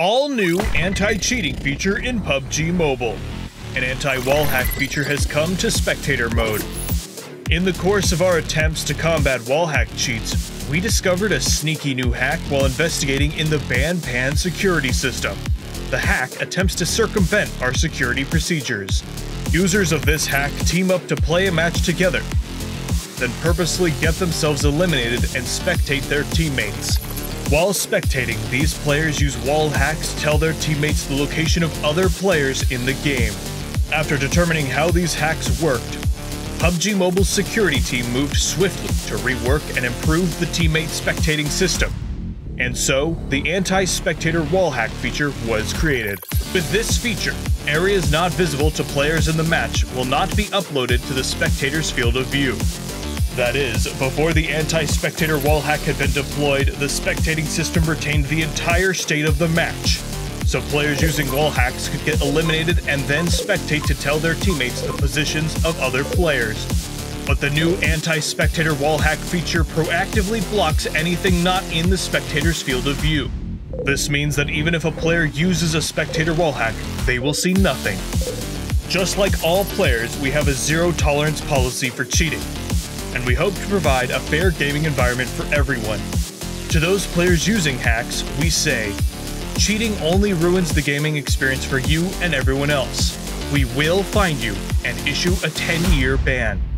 all-new anti-cheating feature in PUBG Mobile. An anti-wall hack feature has come to spectator mode. In the course of our attempts to combat wall hack cheats, we discovered a sneaky new hack while investigating in the BanPan security system. The hack attempts to circumvent our security procedures. Users of this hack team up to play a match together, then purposely get themselves eliminated and spectate their teammates. While spectating, these players use wall hacks to tell their teammates the location of other players in the game. After determining how these hacks worked, PUBG Mobile's security team moved swiftly to rework and improve the teammate spectating system. And so, the anti-spectator wall hack feature was created. With this feature, areas not visible to players in the match will not be uploaded to the spectator's field of view. That is, before the anti-spectator wall hack had been deployed, the spectating system retained the entire state of the match. So players using wall hacks could get eliminated and then spectate to tell their teammates the positions of other players. But the new anti-spectator wall hack feature proactively blocks anything not in the spectator's field of view. This means that even if a player uses a spectator wall hack, they will see nothing. Just like all players, we have a zero-tolerance policy for cheating, and we hope to provide a fair gaming environment for everyone. To those players using hacks, we say, cheating only ruins the gaming experience for you and everyone else. We will find you and issue a 10-year ban.